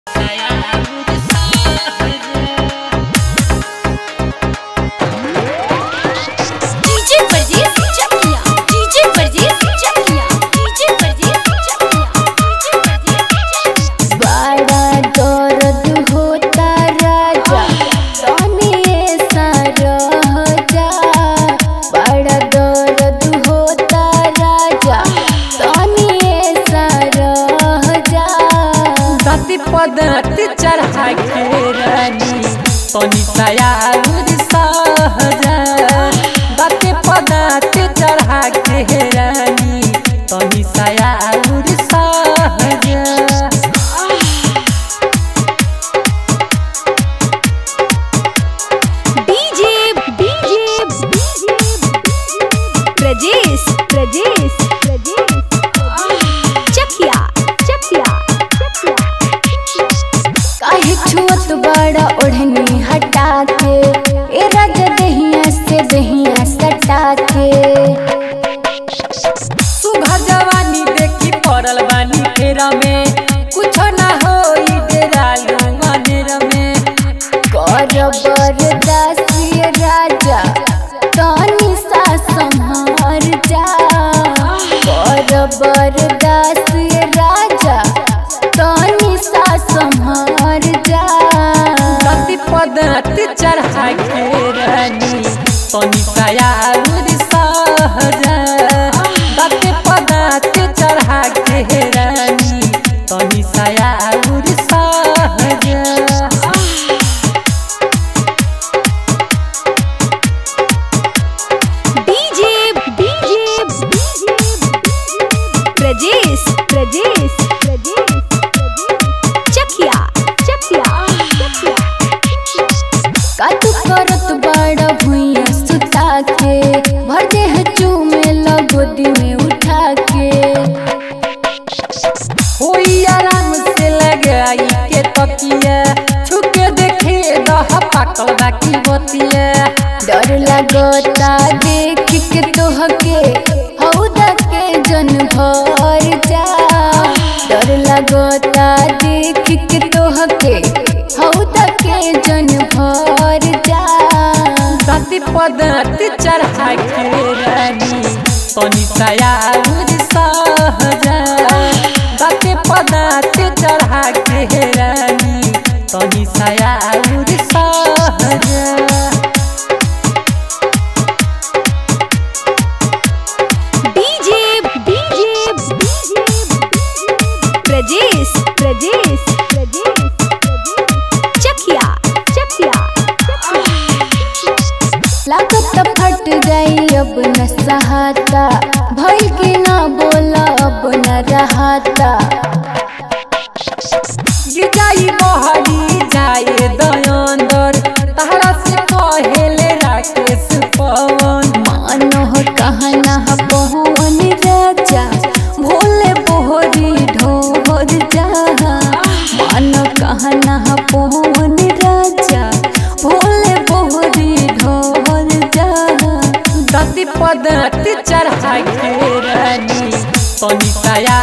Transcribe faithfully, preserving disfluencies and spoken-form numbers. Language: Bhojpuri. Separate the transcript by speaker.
Speaker 1: पदार्थ चढ़ा के रानी तनी सयाउर सहजा बाते पदार्थ चढ़ा के रानी तनी सयाउर सहजा
Speaker 2: डीजे डीजे प्रजेश प्रजेश प्रजेश चकिया चकिया काहे छुअत बड़ा ओढ़नी हटा के ए राजा दहिया से दहिया सटा के
Speaker 1: सुबह जवानी देखी पड़ल बानी फेरा में कुछ ना होई डेरालू मानेर में
Speaker 2: कर बरदासी राजा तनी सा संहार जा कर बरदासी राजा तनी सा संहार जा
Speaker 1: बाते पदार्थ चढ़ा के रानी तनी सयाउर सहजा बाते पदार्थ चढ़ा के रानी तनी सयाउर सहजा
Speaker 2: डीजे डीजे प्रजेश प्रजेश प्रजेश चकिया चकिया कातु करत बड़ा भुइया सुता के भर दे चूमे लगोदी में उठा के
Speaker 1: होई आराम से लगाई के तकिया छुके देखे दह पाकल बाकी बतिया
Speaker 2: डर लगता देख के तोहके हौदा के जन भर जा डर लगता देख के तोहके हौदा के जन भर जा
Speaker 1: बाते पदार्थ चढ़ा के रानी तनी सयाउर सहजा बाते पदार्थ चढ़ा के रानी तनी सयाउर सहजा
Speaker 2: डीजे डीजे प्रजेश प्रजेश प्रजेश चकिया चकिया लागत फट जाई अब न सहाता भइल के ना बोला अब न रहाता
Speaker 1: गिजाई बहरी जाए दयंदर तहरा से कहेले राकेश पवन
Speaker 2: मानो कहना पवन राजा भोले बोहरी ढोर जा मानो कहना पवन राजा भोले बोहरी ढोर जा
Speaker 1: बाते पदार्थ चढ़ा के रानी तनी सया